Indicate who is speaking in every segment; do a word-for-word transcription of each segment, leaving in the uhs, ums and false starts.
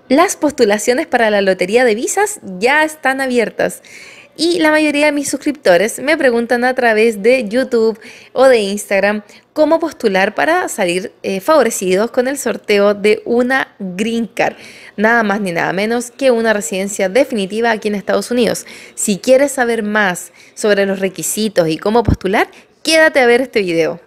Speaker 1: Las postulaciones para la lotería de visas ya están abiertas y la mayoría de mis suscriptores me preguntan a través de YouTube o de Instagram cómo postular para salir eh, favorecidos con el sorteo de una Green Card, nada más ni nada menos que una residencia definitiva aquí en Estados Unidos. Si quieres saber más sobre los requisitos y cómo postular, quédate a ver este video.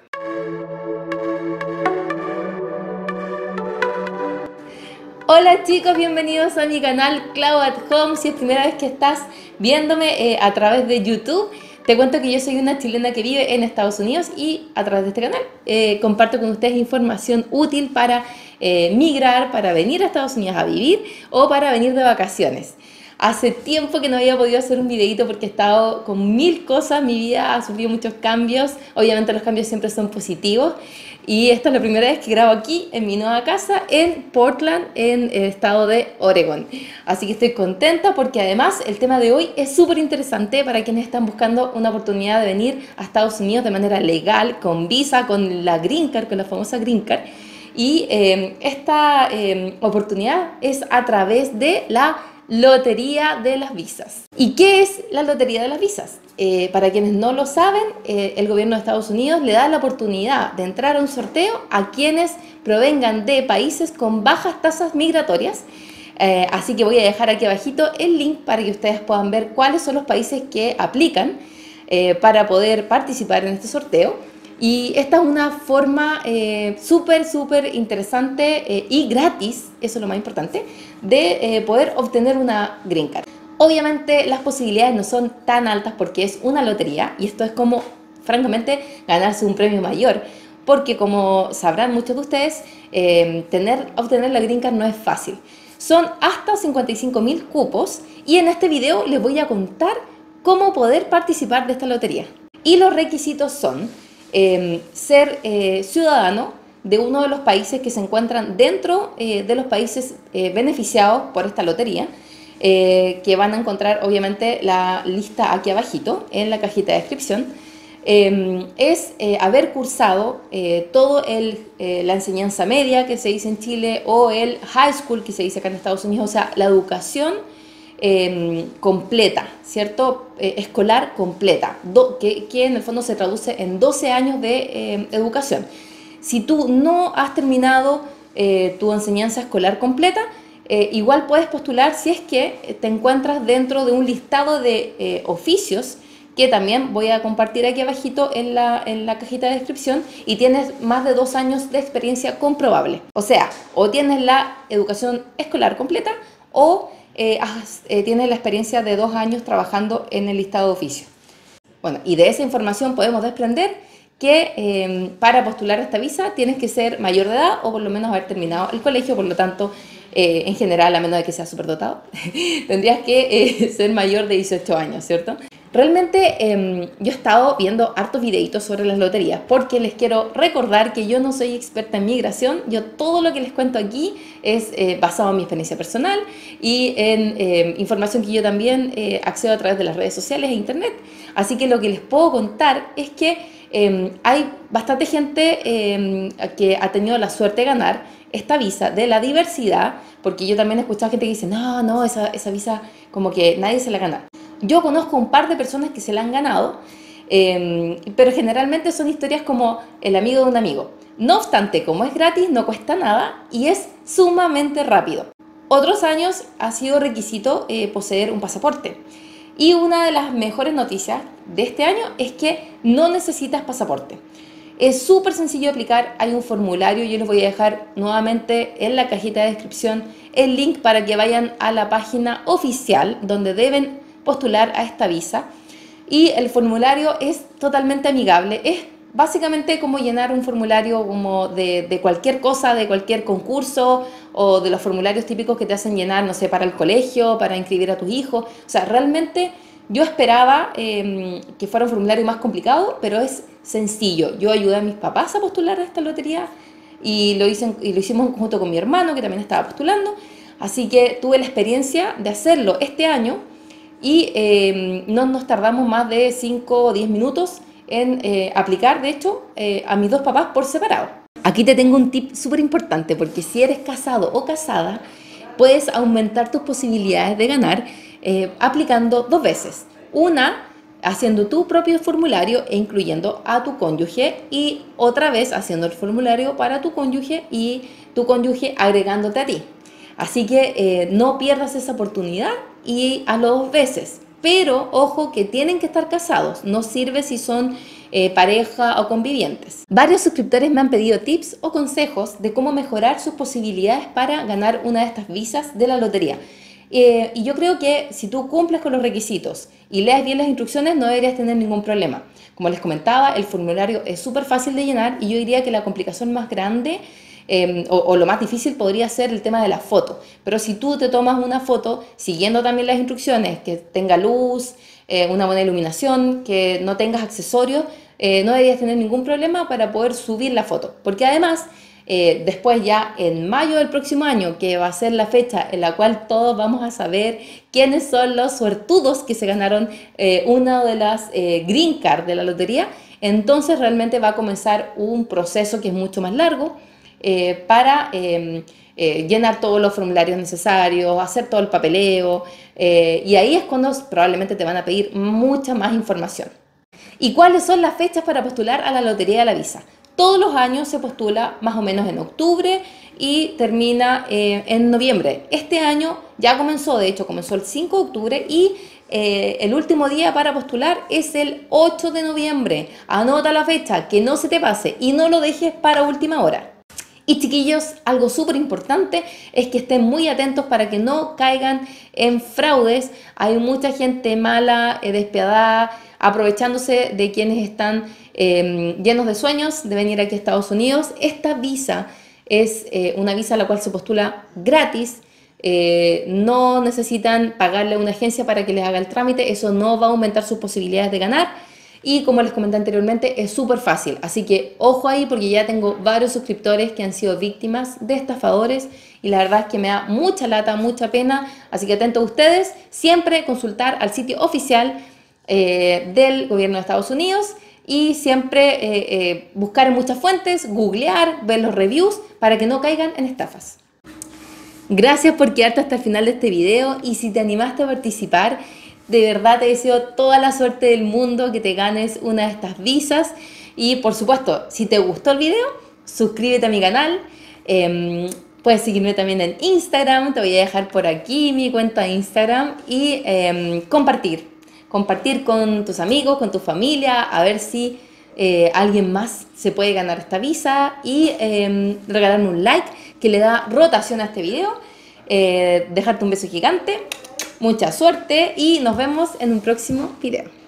Speaker 1: Hola chicos, bienvenidos a mi canal Clau at Home. Si es primera vez que estás viéndome eh, a través de YouTube, te cuento que yo soy una chilena que vive en Estados Unidos y a través de este canal eh, comparto con ustedes información útil para eh, migrar, para venir a Estados Unidos a vivir o para venir de vacaciones. Hace tiempo que no había podido hacer un videito porque he estado con mil cosas, mi vida ha sufrido muchos cambios, obviamente los cambios siempre son positivos y esta es la primera vez que grabo aquí en mi nueva casa en Portland, en el estado de Oregon. Así que estoy contenta porque además el tema de hoy es súper interesante para quienes están buscando una oportunidad de venir a Estados Unidos de manera legal, con visa, con la Green Card, con la famosa Green Card. Y eh, esta eh, oportunidad es a través de la Lotería de las Visas. ¿Y qué es la Lotería de las Visas? Eh, para quienes no lo saben, eh, el gobierno de Estados Unidos le da la oportunidad de entrar a un sorteo a quienes provengan de países con bajas tasas migratorias. Eh, así que voy a dejar aquí abajito el link para que ustedes puedan ver cuáles son los países que aplican eh, para poder participar en este sorteo. Y esta es una forma eh, súper, súper interesante eh, y gratis, eso es lo más importante, de eh, poder obtener una Green Card. Obviamente las posibilidades no son tan altas porque es una lotería y esto es como, francamente, ganarse un premio mayor. Porque como sabrán muchos de ustedes, eh, tener, obtener la Green Card no es fácil. Son hasta cincuenta y cinco mil cupos y en este video les voy a contar cómo poder participar de esta lotería. Y los requisitos son eh, ser eh, ciudadano de uno de los países que se encuentran dentro eh, de los países eh, beneficiados por esta lotería, eh, que van a encontrar obviamente la lista aquí abajito en la cajita de descripción. Eh, es eh, haber cursado eh, todo el, eh, la enseñanza media que se dice en Chile o el high school que se dice acá en Estados Unidos, o sea, la educación eh, completa, ¿cierto? Eh, escolar completa, do, que, que en el fondo se traduce en doce años de eh, educación. Si tú no has terminado eh, tu enseñanza escolar completa, eh, igual puedes postular si es que te encuentras dentro de un listado de eh, oficios que también voy a compartir aquí abajito en la, en la cajita de descripción, y tienes más de dos años de experiencia comprobable. O sea, o tienes la educación escolar completa o eh, has, eh, tienes la experiencia de dos años trabajando en el listado de oficios. Bueno, y de esa información podemos desprender que eh, para postular esta visa tienes que ser mayor de edad o por lo menos haber terminado el colegio, por lo tanto, eh, en general, a menos de que seas superdotado, tendrías que eh, ser mayor de dieciocho años, ¿cierto? Realmente eh, yo he estado viendo hartos videitos sobre las loterías porque les quiero recordar que yo no soy experta en migración. Yo todo lo que les cuento aquí es eh, basado en mi experiencia personal y en eh, información que yo también eh, accedo a través de las redes sociales e internet. Así que lo que les puedo contar es que eh, hay bastante gente eh, que ha tenido la suerte de ganar esta visa de la diversidad, porque yo también he escuchado gente que dice, no, no, esa, esa visa como que nadie se la gana. Yo conozco un par de personas que se la han ganado, eh, pero generalmente son historias como el amigo de un amigo. No obstante, como es gratis, no cuesta nada y es sumamente rápido. Otros años ha sido requisito eh, poseer un pasaporte. Y una de las mejores noticias de este año es que no necesitas pasaporte. Es súper sencillo de aplicar, hay un formulario, yo les voy a dejar nuevamente en la cajita de descripción el link para que vayan a la página oficial donde deben postular a esta visa, y el formulario es totalmente amigable, es básicamente como llenar un formulario como de, de cualquier cosa, de cualquier concurso o de los formularios típicos que te hacen llenar, no sé, para el colegio, para inscribir a tus hijos. O sea, realmente yo esperaba eh, que fuera un formulario más complicado, pero es sencillo. Yo ayudé a mis papás a postular a esta lotería y lo, hice, y lo hicimos junto con mi hermano, que también estaba postulando, así que tuve la experiencia de hacerlo este año. Y eh, no nos tardamos más de cinco o diez minutos en eh, aplicar, de hecho, eh, a mis dos papás por separado. Aquí te tengo un tip súper importante, porque si eres casado o casada puedes aumentar tus posibilidades de ganar eh, aplicando dos veces. Una, haciendo tu propio formulario e incluyendo a tu cónyuge, y otra vez haciendo el formulario para tu cónyuge y tu cónyuge agregándote a ti. Así que eh, no pierdas esa oportunidad y hazlo dos veces. Pero ojo que tienen que estar casados, no sirve si son eh, pareja o convivientes. Varios suscriptores me han pedido tips o consejos de cómo mejorar sus posibilidades para ganar una de estas visas de la lotería. Eh, y yo creo que si tú cumples con los requisitos y lees bien las instrucciones, no deberías tener ningún problema. Como les comentaba, el formulario es súper fácil de llenar y yo diría que la complicación más grande eh, o, o lo más difícil podría ser el tema de la foto. Pero si tú te tomas una foto siguiendo también las instrucciones, que tenga luz, eh, una buena iluminación, que no tengas accesorios, eh, no deberías tener ningún problema para poder subir la foto. Porque además, Eh, después ya en mayo del próximo año, que va a ser la fecha en la cual todos vamos a saber quiénes son los suertudos que se ganaron eh, una de las eh, green card de la lotería, entonces realmente va a comenzar un proceso que es mucho más largo eh, para eh, eh, llenar todos los formularios necesarios, hacer todo el papeleo eh, y ahí es cuando probablemente te van a pedir mucha más información. ¿Y cuáles son las fechas para postular a la Lotería de la Visa? Todos los años se postula más o menos en octubre y termina eh, en noviembre. Este año ya comenzó, de hecho comenzó el cinco de octubre y eh, el último día para postular es el ocho de noviembre. Anota la fecha, que no se te pase y no lo dejes para última hora. Y chiquillos, algo súper importante es que estén muy atentos para que no caigan en fraudes. Hay mucha gente mala, eh, despiadada, aprovechándose de quienes están eh, llenos de sueños de venir aquí a Estados Unidos. Esta visa es eh, una visa a la cual se postula gratis. Eh, no necesitan pagarle a una agencia para que les haga el trámite. Eso no va a aumentar sus posibilidades de ganar. Y como les comenté anteriormente, es súper fácil. Así que ojo ahí porque ya tengo varios suscriptores que han sido víctimas de estafadores y la verdad es que me da mucha lata, mucha pena. Así que atentos a ustedes, siempre consultar al sitio oficial eh, del gobierno de Estados Unidos y siempre eh, eh, buscar en muchas fuentes, googlear, ver los reviews para que no caigan en estafas. Gracias por quedarte hasta el final de este video y si te animaste a participar, de verdad te deseo toda la suerte del mundo, que te ganes una de estas visas. Y por supuesto, si te gustó el video, suscríbete a mi canal. Eh, puedes seguirme también en Instagram, te voy a dejar por aquí mi cuenta de Instagram. Y eh, compartir, compartir con tus amigos, con tu familia, a ver si eh, alguien más se puede ganar esta visa. Y eh, regalarme un like que le da rotación a este video. Eh, dejarte un beso gigante. Mucha suerte y nos vemos en un próximo video.